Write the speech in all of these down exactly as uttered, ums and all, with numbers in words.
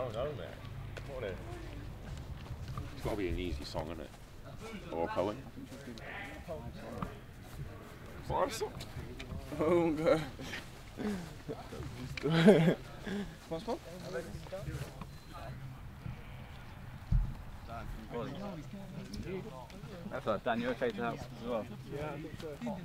song, hasn't it? What is it? It's got to be an easy song, isn't it? Or a poem. Forest. Oh god. What's what? That's right, Dan, you're okay to help as well? Yeah, I think so.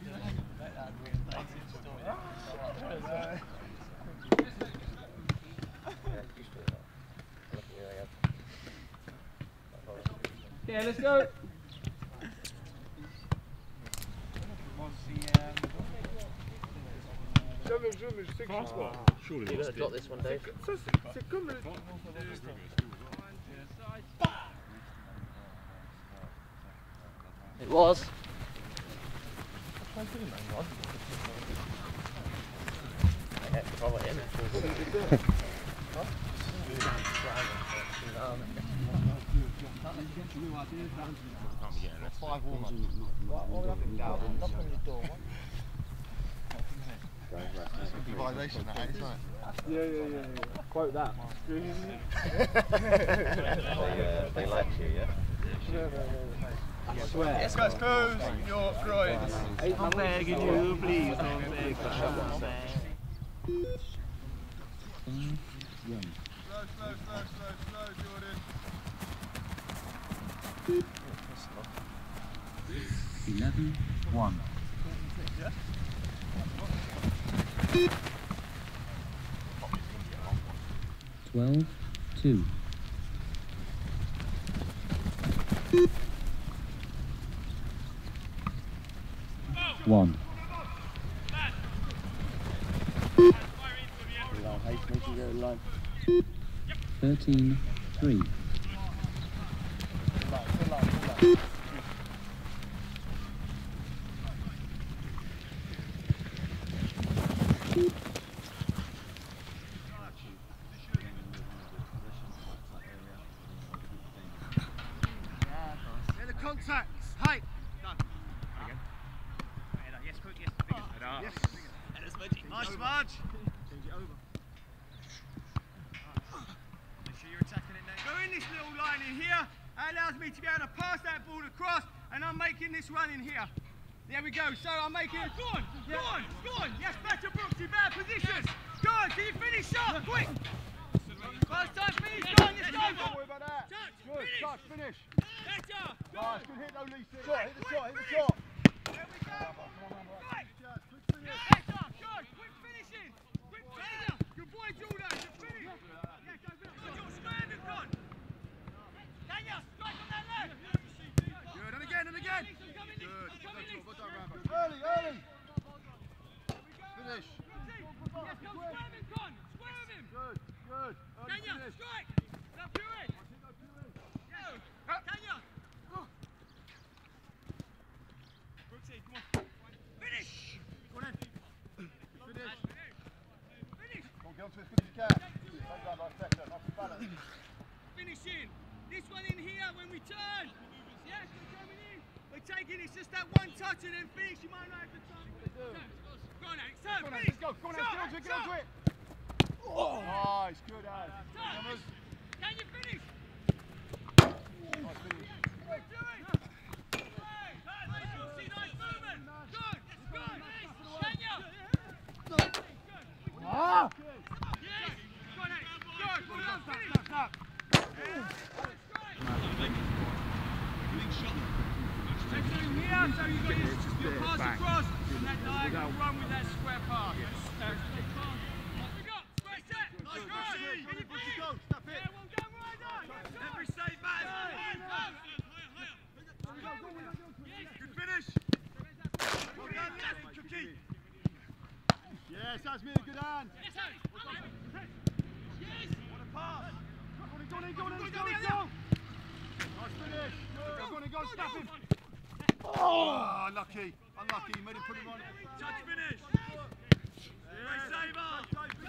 Yeah, let's go! Surely you're going to drop this one, Dave. It was. Yeah, probably him. Five warm-ups. Knock on your door. Violation, that ain't it? Yeah, yeah, yeah, yeah. Quote that. they, uh, they like you, yeah? No, no, no. I swear. Yes, guys, close your groins. I'm begging you, please don't beg. Slow, slow, slow, slow, slow, Jordan. Eleven, one. Twelve, two. One. Thirteen, three. Get the contacts. Height. Done. Again. Yes, quick. Yes. Yes. Nice, Smudge. Change it over. Make sure you're attacking it now. Go in this little line in here. That allows me to be able to pass that ball across, and I'm making this run in here. There we go. So I'm making it. Go on. Go on. Go on. Yes, better, Brooksy. Better position. Go on. Can you finish up? Quick. First time finish. Go on. Let's go. Don't worry about that. Touch. Good. Touch. Finish. Better. Nice. Good hit, though, Lisa. Shot. Hit the shot. Hit the shot. There we go. Quick. Better. Good. Quick finishing. Quick better. Good boy, Jordan. Good finish. Yeah, go. Go. Square the gun. Daniel, strike on that leg. Good. And again. And again. Good. Early. Early. Finish. Yes, go square him, Con. Square him. Good. Good. Daniel, strike. Now Puri. Yes. Daniel. Brooksy, come on. Finish. Go on then. Finish. Finish. Go on, get onto it as good as you can. Take that like sector, nice and balanced. Finishing. This one in here when we turn. Yes, we're coming in. We're taking it's just that one touch and then finish. You might not have the time. Go on, Alex. Turn, finish. Go, go on, Alex. Get onto it, get onto it. Oh. Nice, good, Alex. Can you finish? Nice finish. What are you doing? Hey, see, nice movement. Good, good. Daniel. Good. Ah. Yes. Go on, Alex. Good. Good. Finish. Snap, snap. Here, so you get your, your pass across and that diagonal run with that square pass. Yes. Uh, what we got? Square set. Nice good. Can you finish? Stop it. Yeah, well done, Ryder. Every save matters. Good finish. Well done, yes, Cookie. Yes, that's me, good hand. Yes, yes. What a pass. Go on, go on, go on, go on, go on, go on. Nice finish. Go on, go on, stop him. Oh, unlucky, unlucky, you made him put him on. Touch finish! Great saver!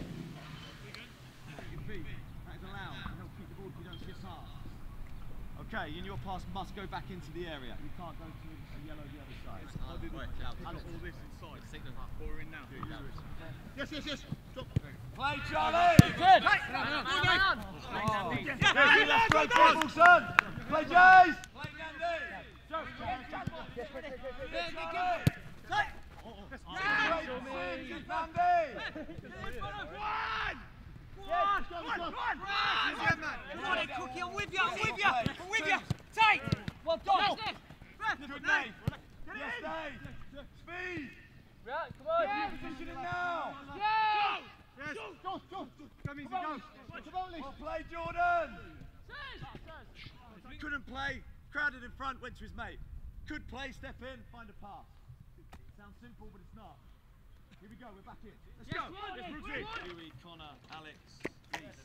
Your feet, that is allowed to help keep the ball if you don't skip hard. Okay, and your pass must go back into the area. You can't go to a yellow the other side. I'll do Right, that. and all this inside. Four in now. Yes, yes, yes. Stop. Play, Charlie. Good. Hey. Oh. Yes, let's go, Paul, son. Play, Jays. Play, Gandhi. Yes, play, Charlie. Play. Yes, Gandhi. One. One, one, one, one! Come on in, Cookie, I'm with you, I'm with you, I'm with you! Tight! Well done! Good, Nate! Yes, Nate! Speed! Right, come on! Yeah, position it now! Yes! Yes! Go, go, go! Come easy, go! Come on, well played, Jordan! Couldn't play, crowded in front, went to his mate. Could play, step in, find a pass. Sounds simple, but it's not. Here we go, we're back in. Let's Yes, go! Rodney, Let's Rodney. Louis, Connor, Alex, Reese.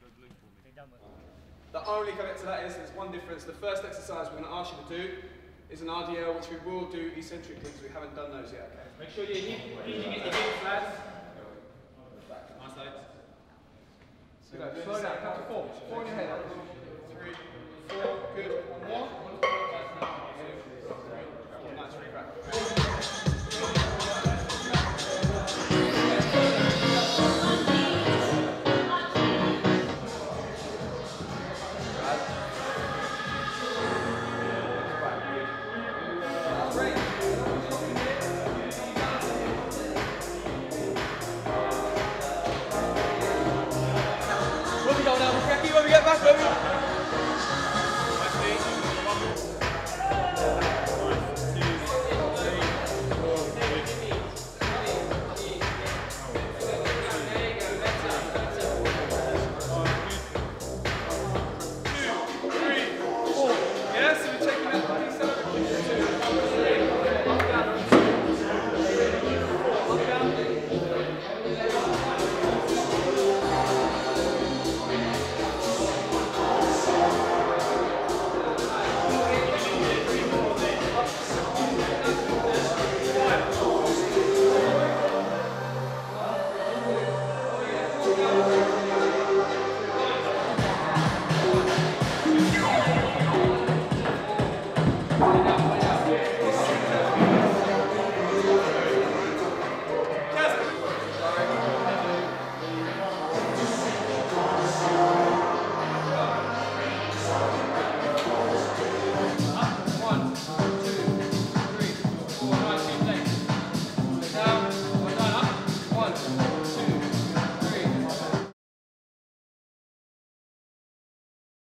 The only caveat to that is there's one difference. The first exercise we're going to ask you to do is an R D L, which we will do eccentrically because we haven't done those yet. Okay? Make sure you're hitting it, hips, lads. Nice legs. Good. Slow down. Count to four. Four in your head. Three, four. Good. One more.